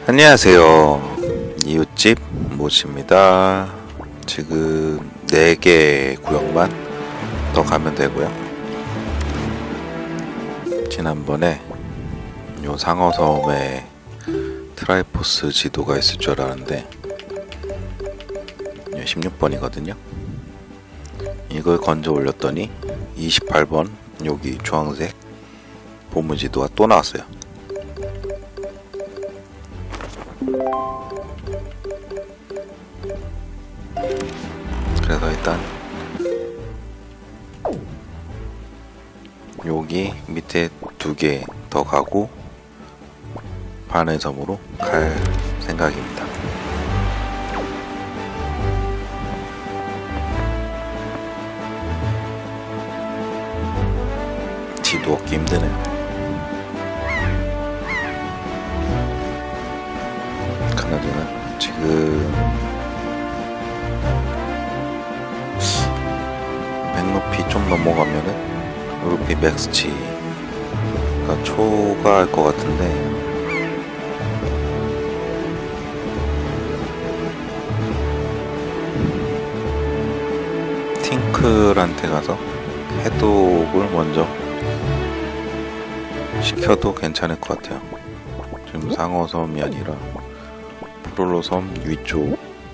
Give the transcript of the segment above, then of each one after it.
안녕하세요. 이웃집 모십니다. 지금 4개 구역만 더 가면 되고요. 지난번에 요 상어섬에 트라이포스 지도가 있을 줄 알았는데 16번이거든요. 이걸 건져 올렸더니 28번 여기 주황색 보무지도가 또 나왔어요. 그래서 일단 여기 밑에 2개 더 가고 바늘섬으로 갈 생각입니다. 지도 얻기 힘드네요. 그나저나 지금 100루피 좀 넘어가면은 루피 맥스치가 초과할 것 같은데 팅클한테 가서 해독을 먼저 시켜도 괜찮을 것 같아요. 지금 상어섬이 아니라 프롤로섬 위쪽이고요.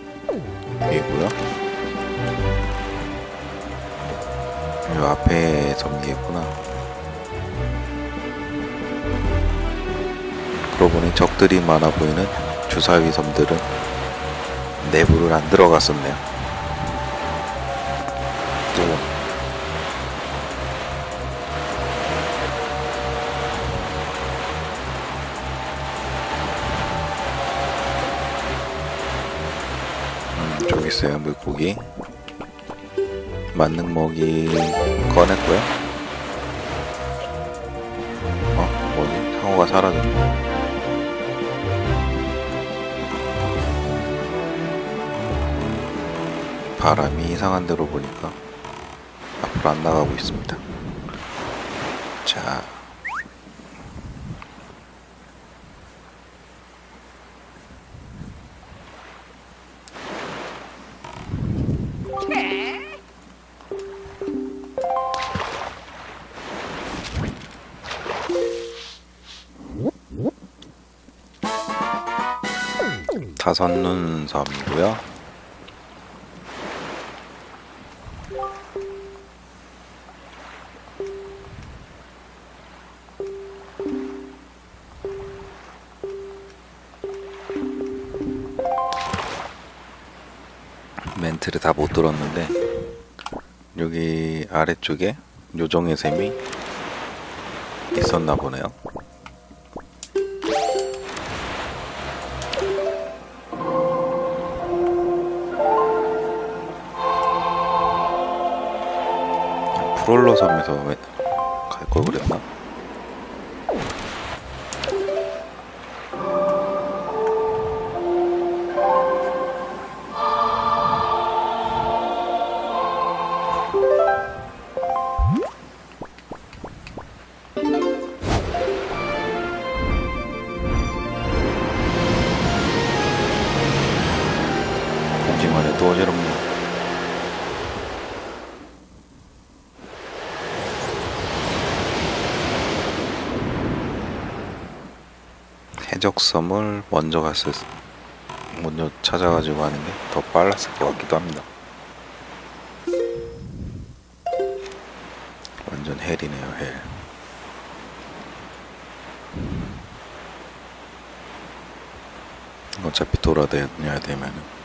이 앞에 섬이겠구나. 그러고 보니 적들이 많아 보이는 주사위 섬들은 내부를 안 들어갔었네요. 또 저기 있어요. 물고기 만능 먹이 꺼냈고요. 뭐지? 상어가 사라졌네. 바람이 이상한 데로 보니까 앞으로 안 나가고 있습니다. 자, 다섯눈 섬이고요. 멘트를 다 못 들었는데 여기 아래쪽에 요정의 샘이 있었나 보네요. 프롤로 섬에서 왜 갈 걸 그랬나? 보기만 해도 어지럽네. 해적섬을 먼저 찾아가지고 하는 게 더 빨랐을 것 같기도 합니다. 완전 헬이네요, 헬. 어차피 돌아다녀야 되면은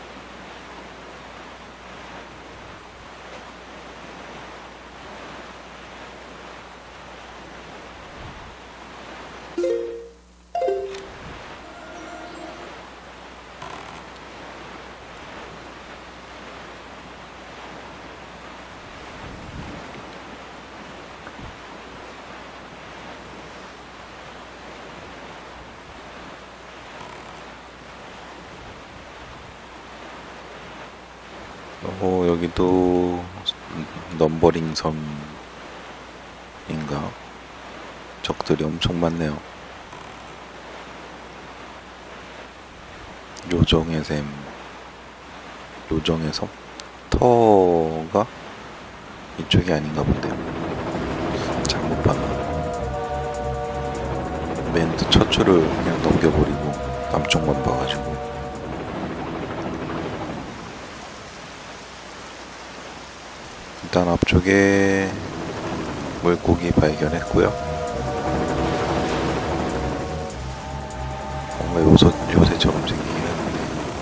여기도 넘버링 섬인가? 적들이 엄청 많네요. 요정의 샘, 요정의 섬? 터가 이쪽이 아닌가 본데요. 잘못 봤나? 멘트 첫 줄을 그냥 넘겨버리고 남쪽만 봐가지고. 일단 앞쪽에 물고기 발견했고요. 뭔가 요새처럼 생기긴 했는데.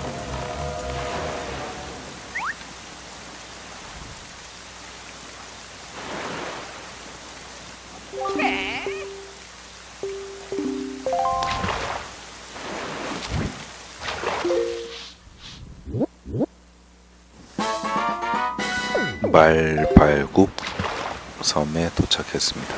말발굽 섬에 도착했습니다.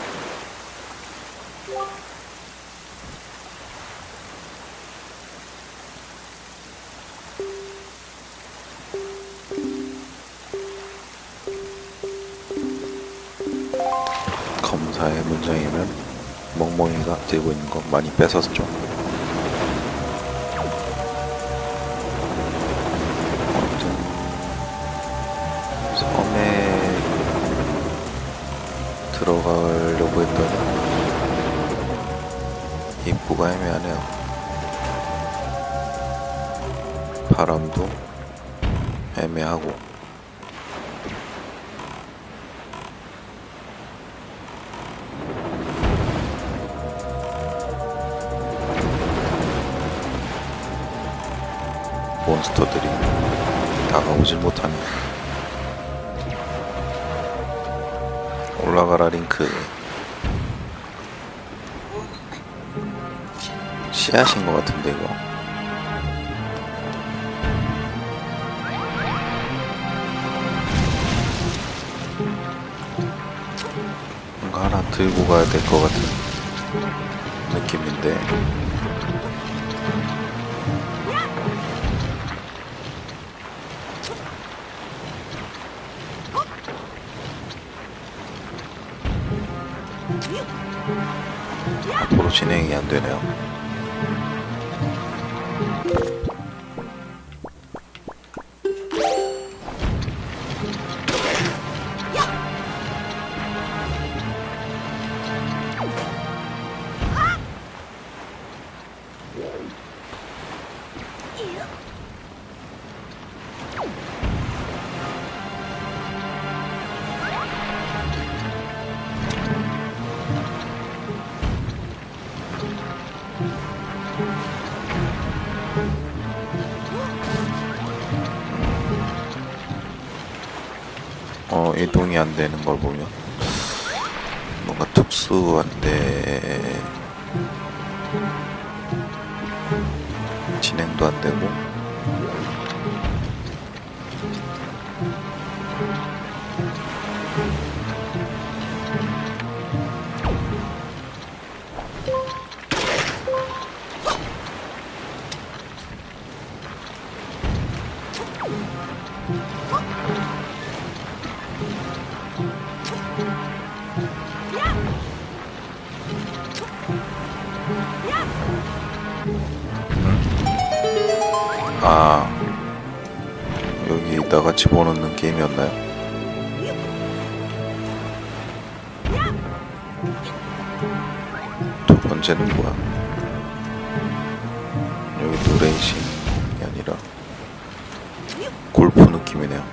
검사의 문장이면 멍멍이가 들고 있는 거 많이 뺏었죠. 섬에 들어가려고 했더니 입구가 애매하네요. 바람도 애매하고. 몬스터들이 다가오질 못하네. 올라가라 링크. 씨앗인 것 같은데 이거. 뭔가 하나 들고 가야 될 것 같은 느낌인데. 앞으로 진행이 안 되네요. 이동이 안 되는 걸 보면 뭔가 특수한데 진행도 안 되고. 아, 여기다가 집어넣는 게임이었나요? 두 번째는 뭐야? 여기도 레이싱이 아니라 골프 느낌이네요.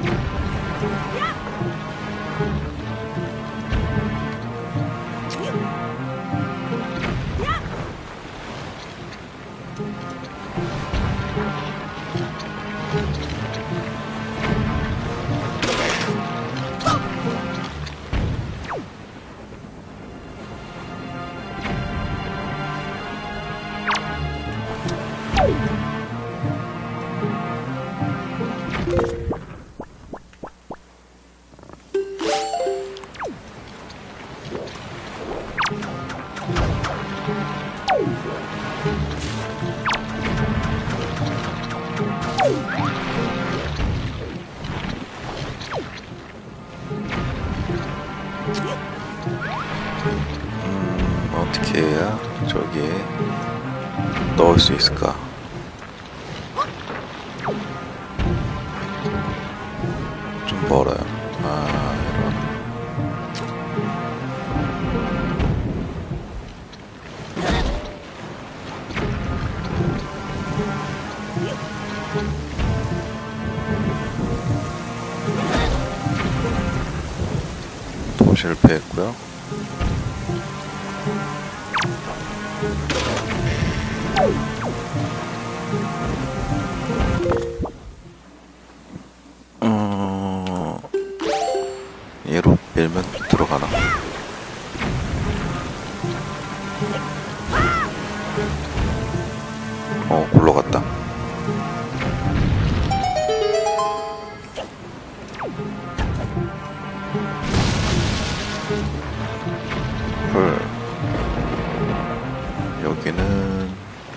어떻게 해야 저기에 넣을 수 있을까? 실패했고요. 얘로 밀면 들어가나? 굴러갔다. 헐. 여기는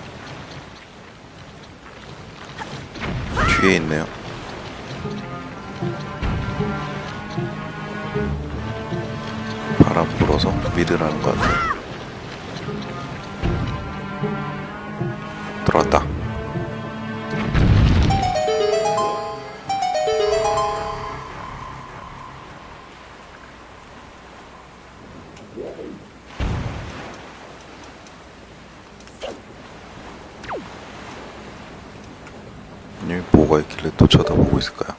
뒤에 있네요. 바람 불어서 미드라는 것 같아요. 들어왔다. 여기 뭐가 있길래 또 쳐다보고 있을까요?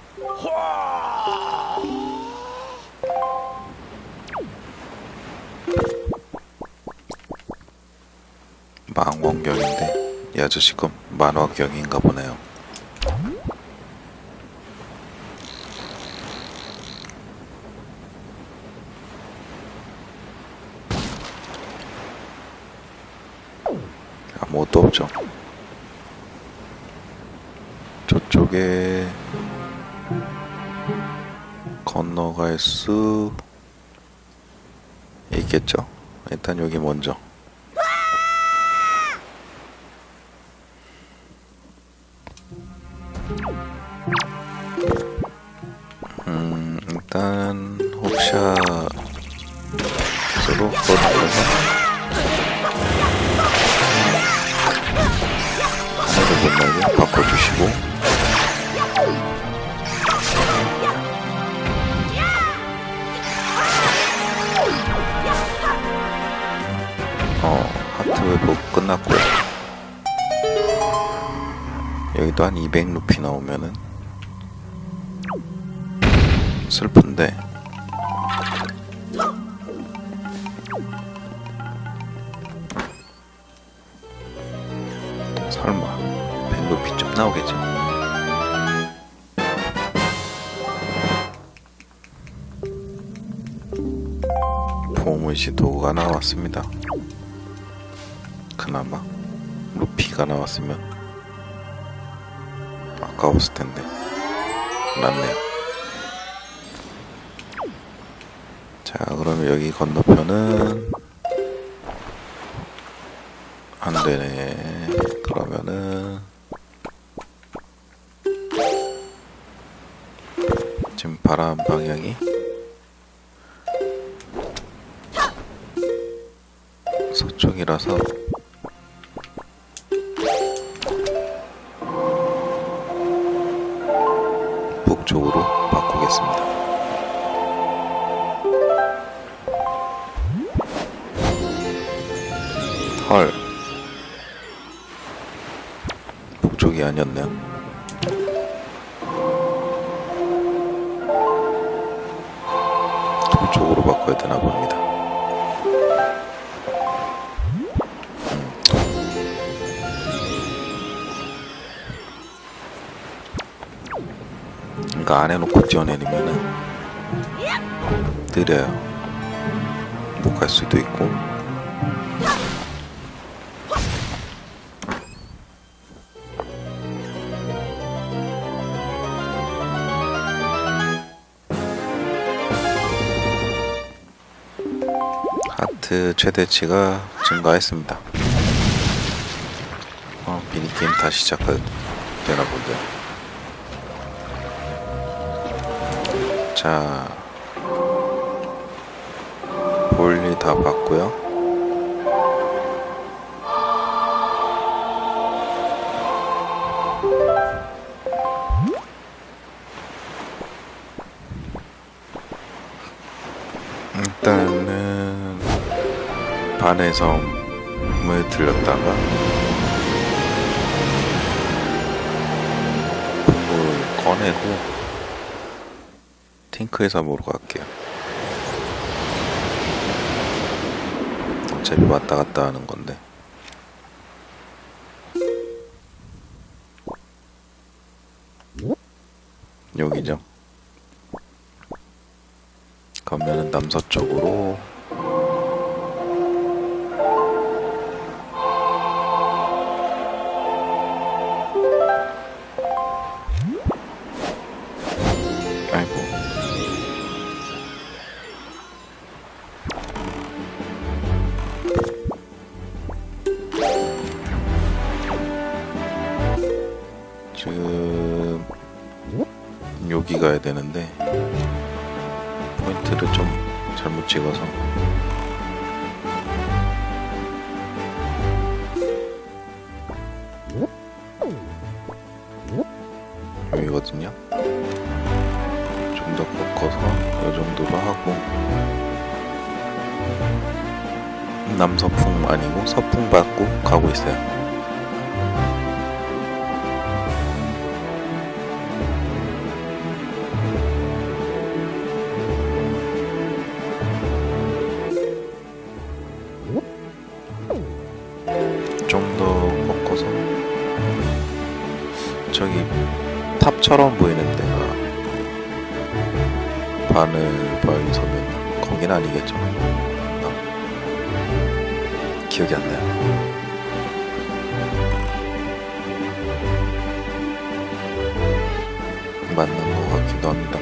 망원경인데 이 아저씨 건 만화경인가 보네요. 아무것도 없죠. 저쪽에 건너갈 수 있겠죠. 일단 여기 먼저. 일단 혹시나 서로 걸어서 하늘을 못 나게 바꿔주시고, 하트 회복 끝났고요. 여기도 한 200루피 나오면은 슬픈데 설마 100루피 좀 나오겠지. 보물시 도구가 나왔습니다. 그나마 루피가 나왔으면 아까웠을 텐데 낫네요. 자, 그러면 여기 건너편은 안 되네. 그러면은 지금 바람 방향이 서쪽이라서 북쪽으로 바꾸겠습니다. 헐, 북쪽이 아니었네요. 동쪽으로 바꿔야 되나 봅니다. 그러니까 안에 놓고 뛰어내리면은 느려요. 못 갈 수도 있고. 하트 최대치가 증가했습니다. 미니게임 다시 시작되나 본데요. 자, 볼일 다 봤고요. 일단은 반의 섬을 들렸다가 국물 꺼내고 탱크의 섬으로 갈게요. 어차피 왔다 갔다 하는 건데. 여기죠. 가면은 남서쪽으로 아이고 지금 여기 가야 되는데 포인트를 좀 잘못 찍어서 여기거든요. 좀 더 꺾어서 이 정도로 하고 남서풍 아니고 서풍 받고 가고 있어요. 좀 더 꺾어서 저기 탑처럼 보이는 데가 바늘바위 서면 거긴 아니겠죠? 기억이 안 나요. 맞는 것 같기도 합니다.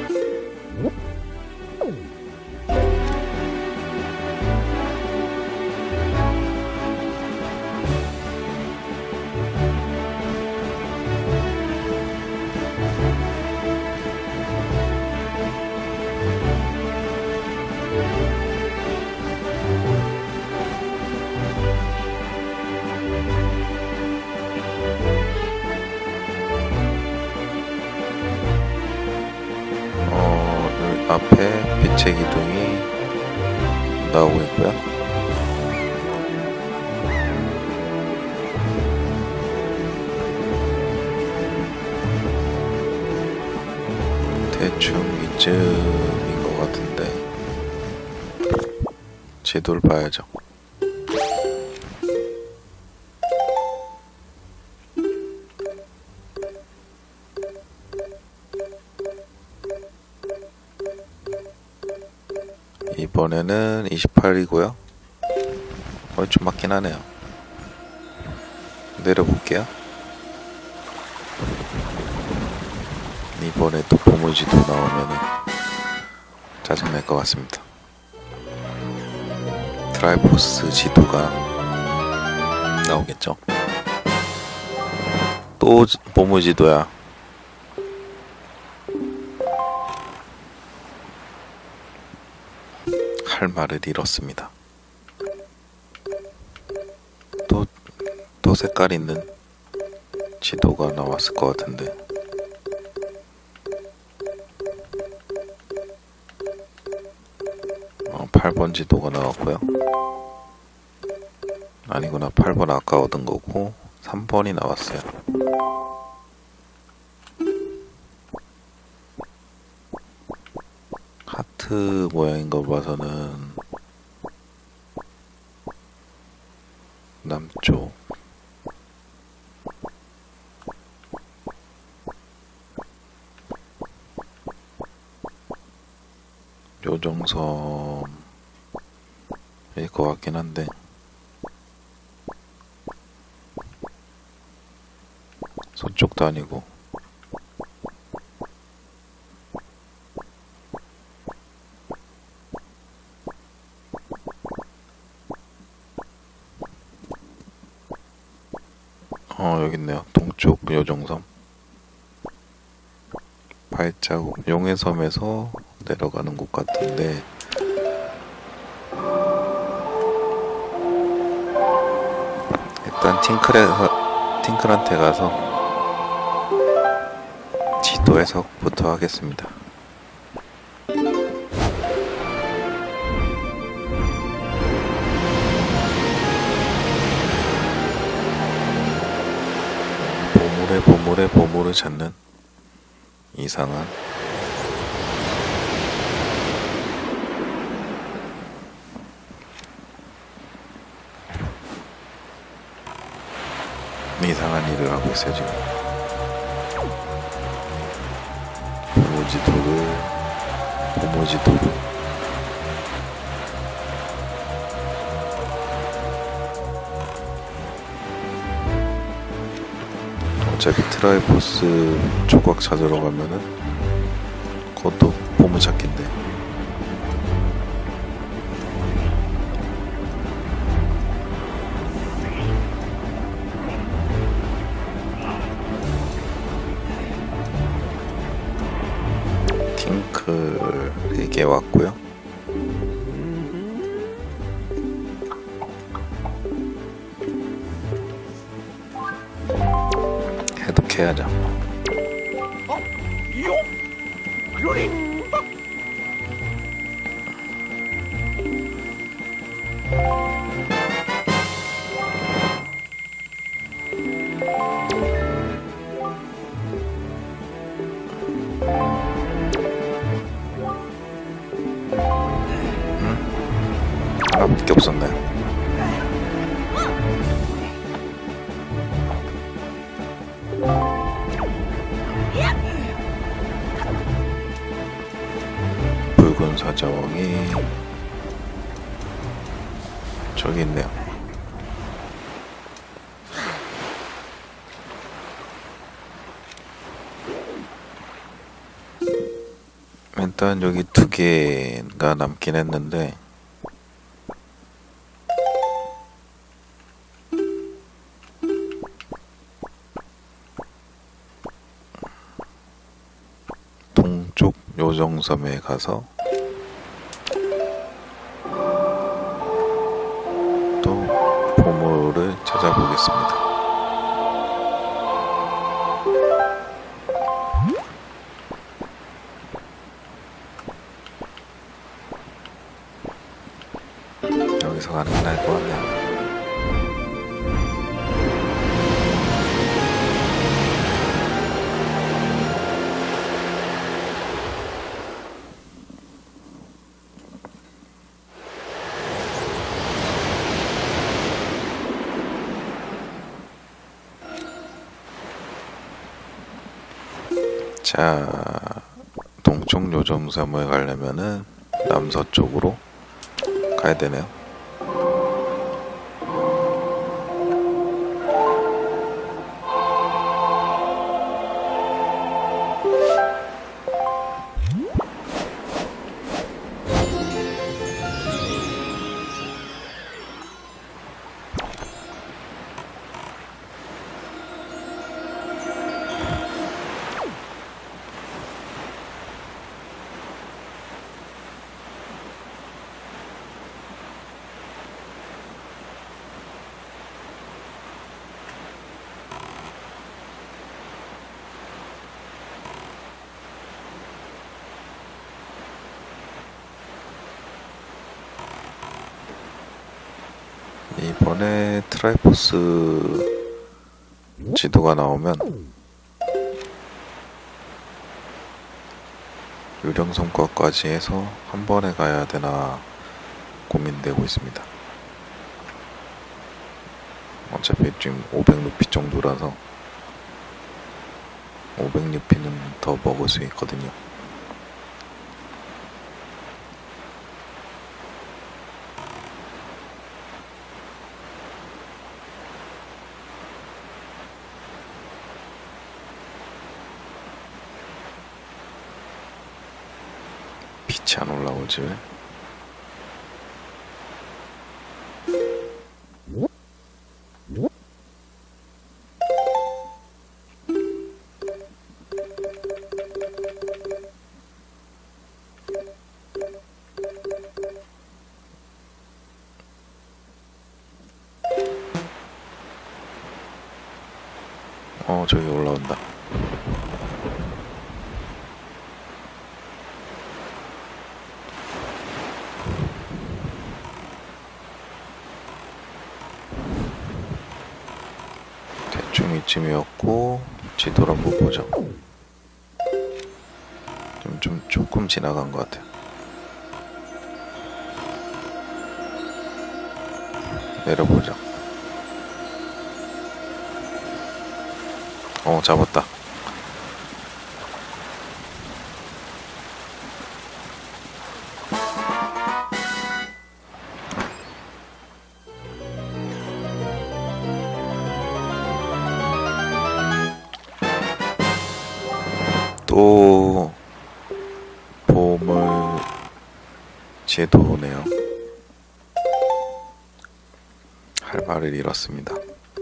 앞에 빛의 기둥이 나오고 있고요. 대충 이쯤인 것 같은데 지도를 봐야죠. 이번에는 28이고요. 좀 맞긴 하네요. 내려볼게요. 이번에 또 보물지도 나오면은 짜증날 것 같습니다. 드라이포스 지도가 나오겠죠. 또 보물지도야. 할 말을 잃었습니다. 또 색깔 있는 지도가 나왔을 것 같은데. 8번 지도가 나왔고요. 아니구나, 8번 아까 얻은 거고 3번이 나왔어요. 하트 모양인 거 봐서는 남쪽. 요정섬일 것 같긴 한데 서쪽도 아니고. 여기 있네요. 동쪽 요정섬. 발자국 용해섬에서 내려가는 곳 같은데 일단 팅클한테 가서 지도 해석부터 하겠습니다. 보물을 찾는 이상한 이상한 일을 하고 있어요 지금. 보모지도를 어차피 트라이보스 조각 찾으러 가면은 그것도 보물찾기인데. 팅클 4개 왔고요. 해독해야죠. 하나밖에 없었나요? 붉은 사자왕이 저기 있네요. 일단 여기 2개가 남긴 했는데 동쪽 요정섬에 가서 또 보물을 찾아보겠습니다. 여기서 가는 게 나을 것 같네요. 자, 동쪽 요정섬을 가려면은 남서쪽으로 가야 되네요. 이번에 트라이포스 지도가 나오면 유령섬과까지 해서 한 번에 가야 되나 고민되고 있습니다. 어차피 지금 500루피 정도라서 500루피는 더 먹을 수 있거든요. 빛이 안 올라오지 왜? 저기 올라온다. 대충 이쯤이었고 지도를 한번 보자. 조금 지나간 것 같아요. 내려보자. 잡았다. 또 보물 지도 오네요. 할 말을 잃었습니다.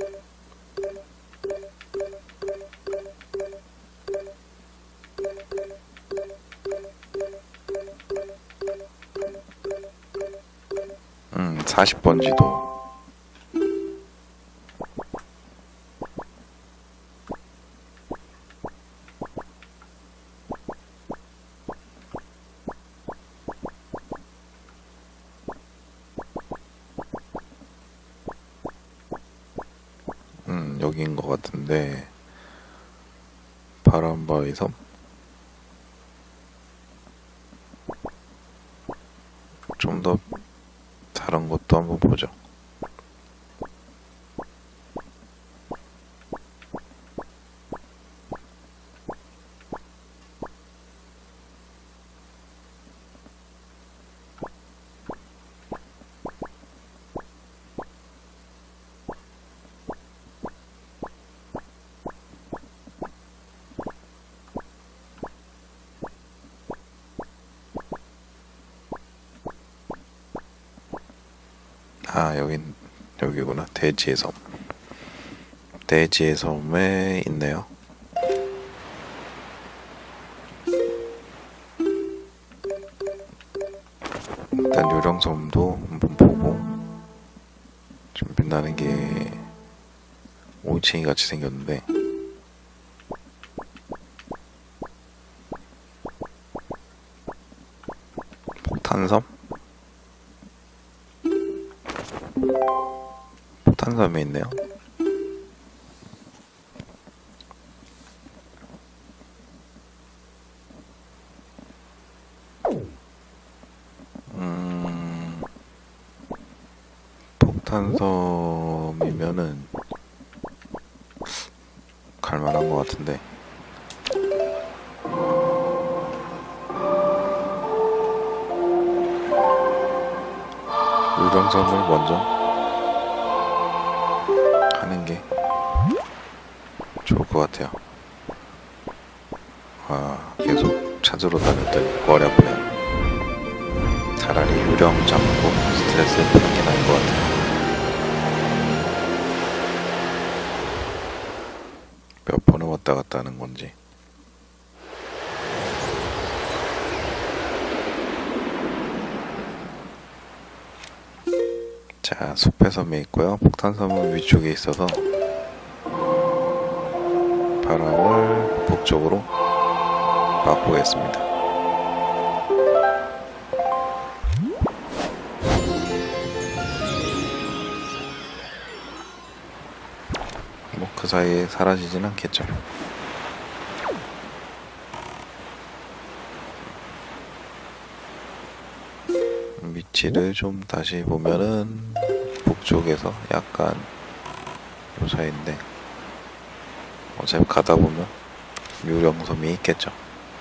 음, 40번 지도. 여기인 것 같은데, 바람바위 섬? 좀 더 다른 것도 한번 보죠. 아, 여기구나. 대지의 섬. 대지의 섬에 있네요. 일단 유령섬도 한번 보고, 좀 빛나는 게 올챙이 같이 생겼는데, 폭탄섬? 폭탄섬에 있네요. 폭탄섬이면은 갈만한 것 같은데. 유령섬을 먼저 하는 게 좋을 것 같아요. 아, 계속 찾으러 다녔더니 머리 아프네요. 차라리 유령 잡고 스트레스 푸는 게 나은 것 같아요. 몇 번을 왔다 갔다 하는 건지. 자, 숲의 섬에 있고요. 폭탄섬은 위쪽에 있어서 바람을 북쪽으로 바꾸겠습니다. 뭐 그 사이에 사라지진 않겠죠. 위치를 좀 다시 보면은 북쪽에서 약간 요 사이인데, 어차피 가다 보면 유령섬이 있겠죠.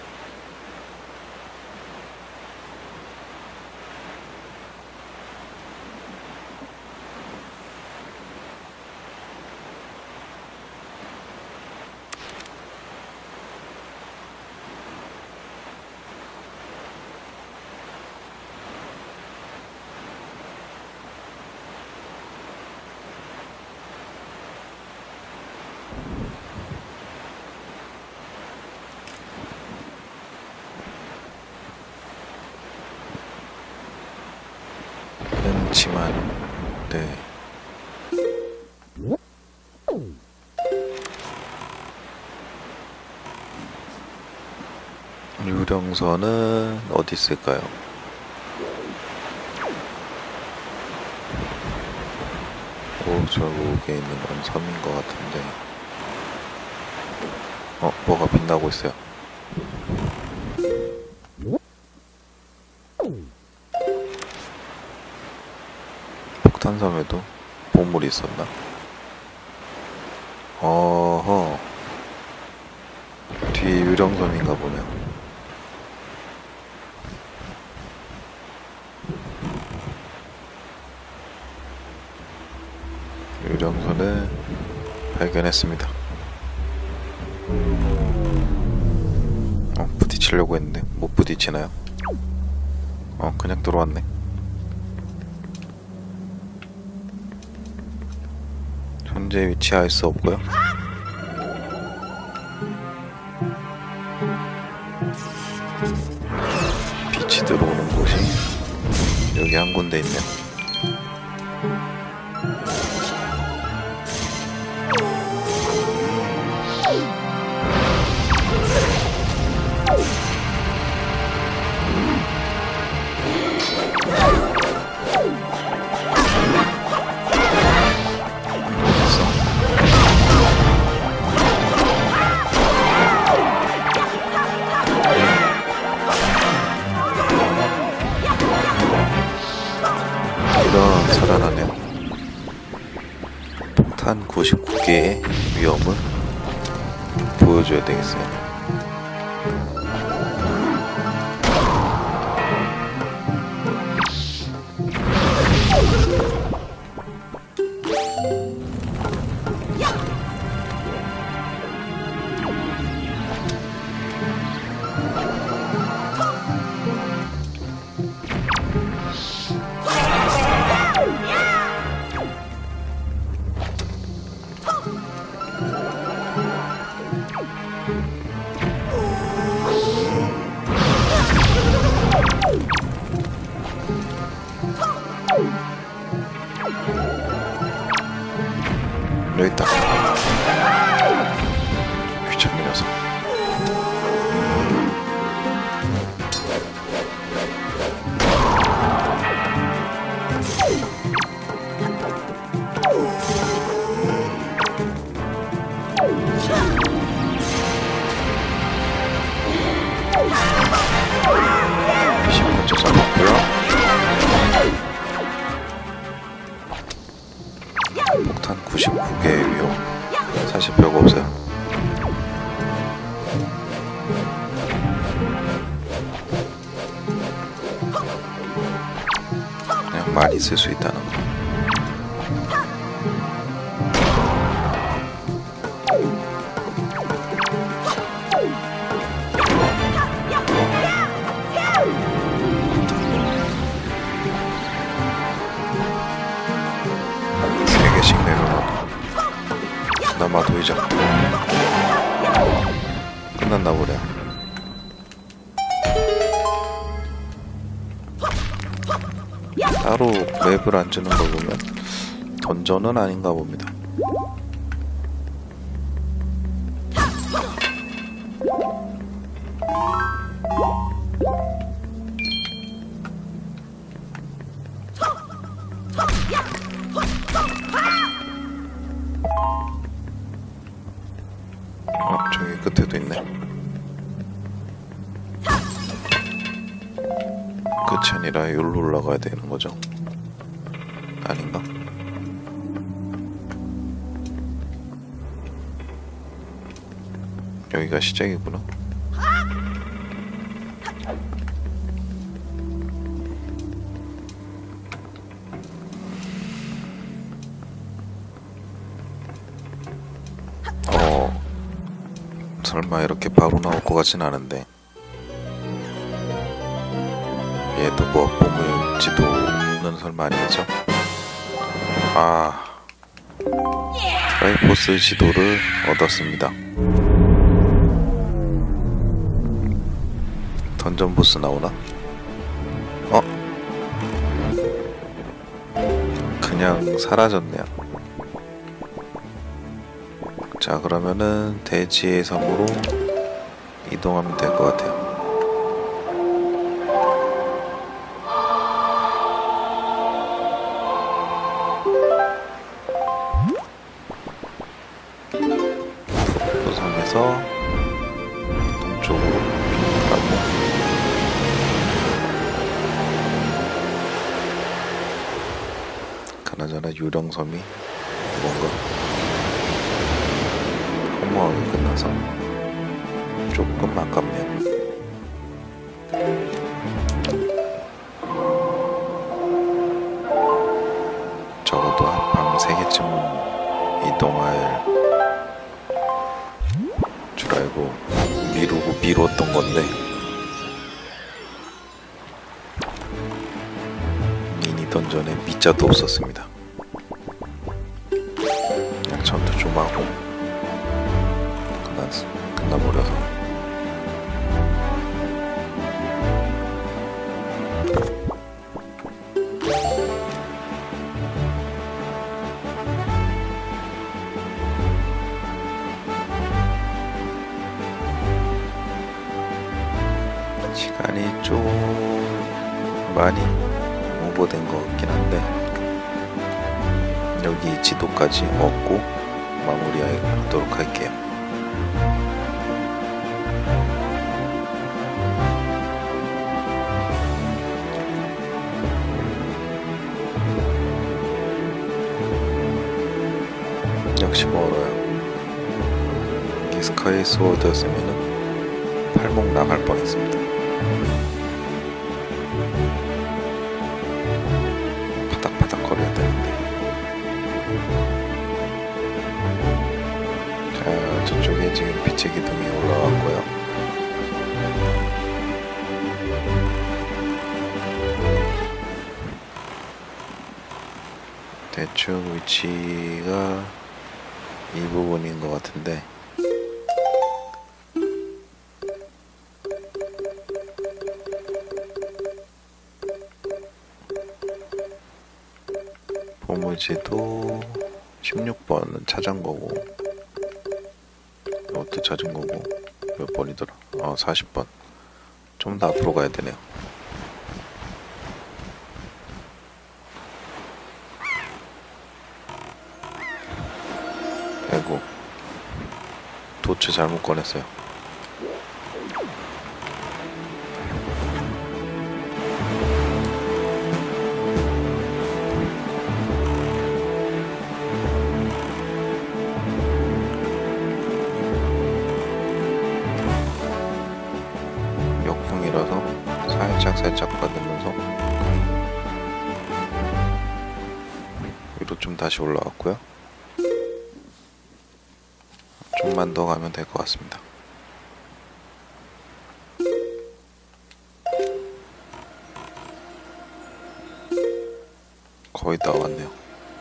그렇지만, 네. 유령선은 어디 있을까요? 저쪽에 있는 건 섬인 것 같은데, 뭐가 빛나고 있어요. 폭탄섬에도 보물이 있었나? 어허, 뒤에 유령섬인가 보네요. 유령선을 발견했습니다. 부딪히려고 했는데 못 부딪히나요? 그냥 들어왔네. 현재 위치 알 수 없고요. 빛이 들어오는 곳이 여기 한 군데 있네요. 이런 살아나네요. 폭탄 99개의 위험을 보여줘야 되겠어요. 여기 있다. 귀찮은 녀석. 먼저 잡았고요. 폭탄 99개의 위험. 사실 별거 없어요. 그냥 많이 쓸 수 있다는 거. 그나마 도이죠. 끝났나 보네요. 따로 맵을 안 주는 거 보면 던전은 아닌가 봅니다. 저기 끝에도 있네. 끝이 아니라 여기로 올라가야 되는 거죠? 아닌가? 여기가 시작이구나. 설마 이렇게 바로 나올 것 같진 않은데. 얘도 뭐 보물지도는 설마 아니겠죠? 라이포스 지도를 얻었습니다. 던전 보스 나오나? 그냥 사라졌네요. 자, 그러면은 대지의 섬으로 이동하면 될 것 같아요. 푸르 섬에서 동쪽으로 가고, 그나저나 유령섬이 뭔가 허무하게 끝나서 좀 조금 아깝네요. 적어도 밤 3개쯤은 이동할 줄 알고 미뤘던 건데 미니 던전에 미자도 없었습니다. 그냥 전투 좀 하고 끝나버려서. 시간이 좀 많이 오버된 것 같긴 한데 여기 지도까지 얻고 마무리하도록 할게요. 역시 멀어요. 이게 스카이 스워드였으면은 팔목 나갈 뻔했습니다. 파닥파닥 거려야 되는데. 자, 저쪽에 지금 빛의 기둥이 올라왔고요. 대충 위치가 이 부분인 것 같은데 보무지도 16번은 찾은 거고 이것도 찾은 거고 몇 번이더라? 40번. 좀 더 앞으로 가야 되네요. 아이고 도체 잘못 꺼냈어요. 역풍이라서 살짝 받으면서 위로 좀 다시 올라왔고요. 좀만 더 가면 될 것 같습니다. 거의 다 왔네요.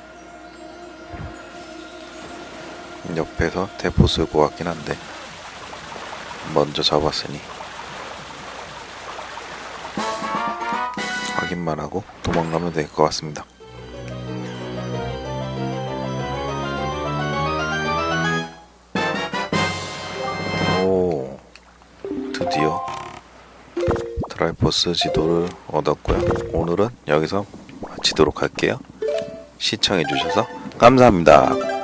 옆에서 대포 쓸고 왔긴 한데 먼저 잡았으니 확인만 하고 도망가면 될 것 같습니다. 오, 드디어 트라이포스 지도를 얻었고요. 오늘은 여기서 마치도록 할게요. 시청해주셔서 감사합니다.